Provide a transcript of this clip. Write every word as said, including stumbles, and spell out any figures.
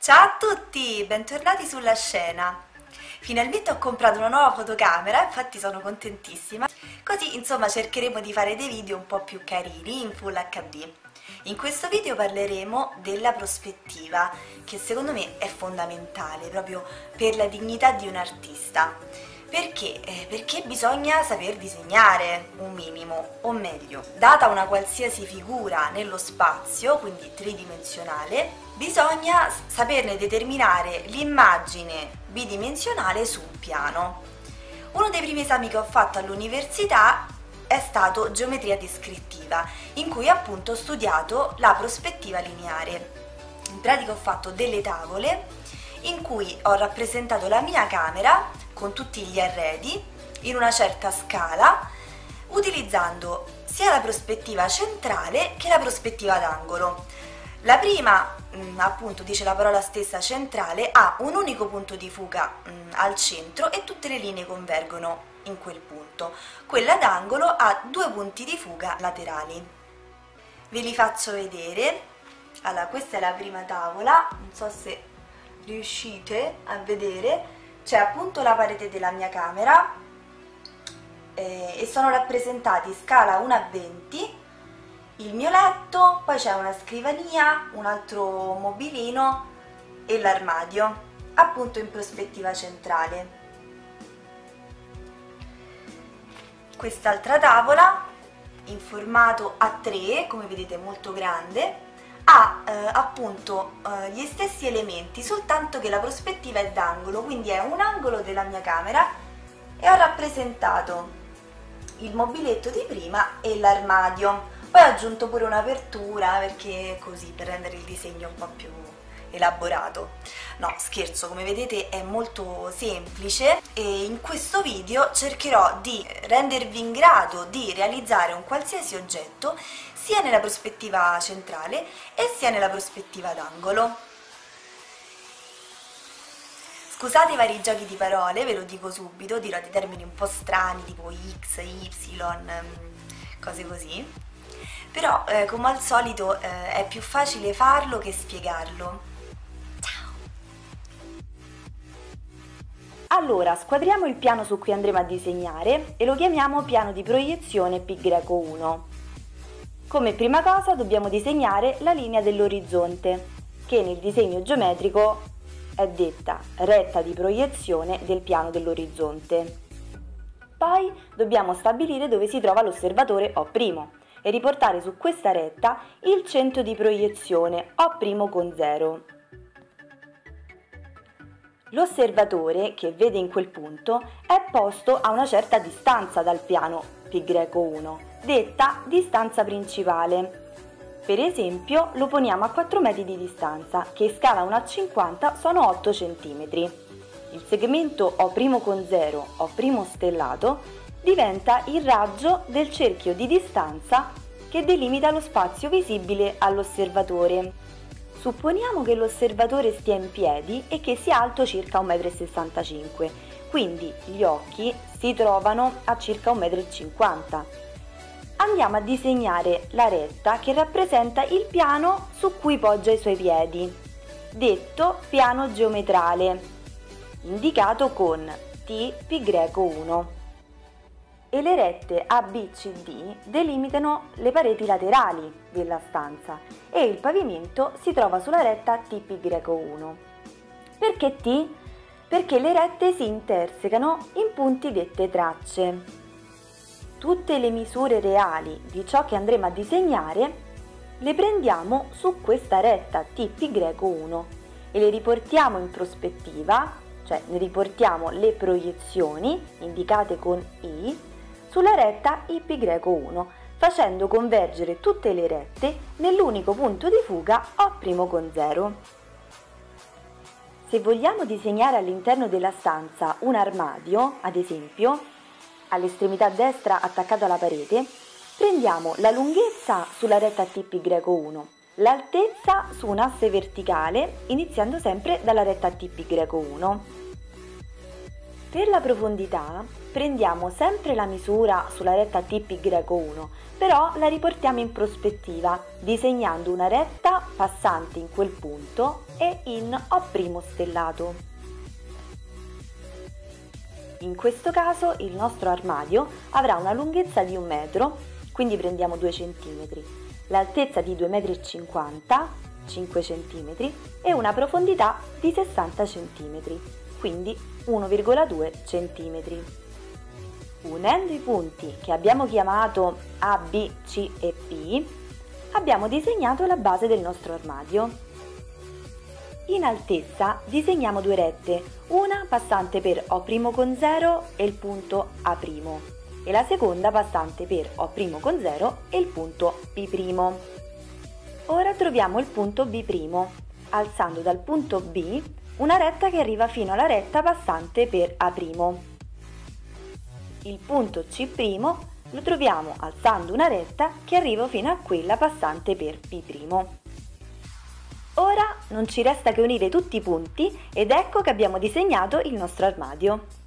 Ciao a tutti, bentornati sulla scena. Finalmente ho comprato una nuova fotocamera, infatti sono contentissima. Così insomma cercheremo di fare dei video un po' più carini in Full acca di. In questo video parleremo della prospettiva, che secondo me è fondamentale proprio per la dignità di un artista. Perché? Eh, perché bisogna saper disegnare un minimo, o meglio, data una qualsiasi figura nello spazio, quindi tridimensionale, bisogna saperne determinare l'immagine bidimensionale su un piano. Uno dei primi esami che ho fatto all'università è stato geometria descrittiva, in cui appunto ho studiato la prospettiva lineare. In pratica ho fatto delle tavole in cui ho rappresentato la mia camera con tutti gli arredi in una certa scala, utilizzando sia la prospettiva centrale che la prospettiva d'angolo. La prima, mh, appunto, dice la parola stessa, centrale, ha un unico punto di fuga mh, al centro e tutte le linee convergono in quel punto. Quella d'angolo ha due punti di fuga laterali. Ve li faccio vedere. Allora, questa è la prima tavola, non so se riuscite a vedere. C'è appunto la parete della mia camera eh, e sono rappresentati scala uno a venti, il mio letto, poi c'è una scrivania, un altro mobilino e l'armadio, appunto in prospettiva centrale. Quest'altra tavola, in formato A tre, come vedete molto grande, ha eh, appunto eh, gli stessi elementi, soltanto che la prospettiva è d'angolo, quindi è un angolo della mia camera e ho rappresentato il mobiletto di prima e l'armadio. Poi ho aggiunto pure un'apertura perché così, per rendere il disegno un po' più elaborato. No, scherzo, come vedete è molto semplice e in questo video cercherò di rendervi in grado di realizzare un qualsiasi oggetto sia nella prospettiva centrale e sia nella prospettiva d'angolo. Scusate i vari giochi di parole, ve lo dico subito, dirò dei termini un po' strani tipo X, Y, cose così, però eh, come al solito eh, è più facile farlo che spiegarlo. Allora, squadriamo il piano su cui andremo a disegnare e lo chiamiamo piano di proiezione Pi greco uno. Come prima cosa dobbiamo disegnare la linea dell'orizzonte, che nel disegno geometrico è detta retta di proiezione del piano dell'orizzonte. Poi dobbiamo stabilire dove si trova l'osservatore O' e riportare su questa retta il centro di proiezione O' con zero. L'osservatore che vede in quel punto è posto a una certa distanza dal piano Pi greco uno, detta distanza principale. Per esempio lo poniamo a quattro metri di distanza, che in scala uno a cinquanta sono otto centimetri. Il segmento O' con zero, O' stellato, diventa il raggio del cerchio di distanza che delimita lo spazio visibile all'osservatore. Supponiamo che l'osservatore stia in piedi e che sia alto circa uno virgola sessantacinque metri, quindi gli occhi si trovano a circa uno virgola cinquanta metri. Andiamo a disegnare la retta che rappresenta il piano su cui poggia i suoi piedi, detto piano geometrale, indicato con T Pi greco uno. E le rette A B C D delimitano le pareti laterali della stanza e il pavimento si trova sulla retta T Pi greco uno. Perché T? Perché le rette si intersecano in punti dette tracce. Tutte le misure reali di ciò che andremo a disegnare le prendiamo su questa retta T Pi greco uno e le riportiamo in prospettiva, cioè ne riportiamo le proiezioni indicate con I sulla retta I Pi greco uno, facendo convergere tutte le rette nell'unico punto di fuga O' con zero. Se vogliamo disegnare all'interno della stanza un armadio, ad esempio, all'estremità destra attaccato alla parete, prendiamo la lunghezza sulla retta T Pi greco uno, l'altezza su un asse verticale, iniziando sempre dalla retta T Pi greco uno. Per la profondità prendiamo sempre la misura sulla retta T P Y uno, però la riportiamo in prospettiva, disegnando una retta passante in quel punto e in O' stellato. In questo caso il nostro armadio avrà una lunghezza di un metro, quindi prendiamo due centimetri, l'altezza di due virgola cinquanta metri, cinque centimetri, e una profondità di sessanta centimetri, quindi uno virgola due centimetri. Unendo i punti che abbiamo chiamato A, B, C e P, abbiamo disegnato la base del nostro armadio. In altezza disegniamo due rette, una passante per O' con zero e il punto A' e la seconda passante per O' con zero e il punto P'. Ora troviamo il punto B', alzando dal punto B una retta che arriva fino alla retta passante per A'. Il punto C' lo troviamo alzando una retta che arriva fino a quella passante per P'. Ora non ci resta che unire tutti i punti ed ecco che abbiamo disegnato il nostro armadio.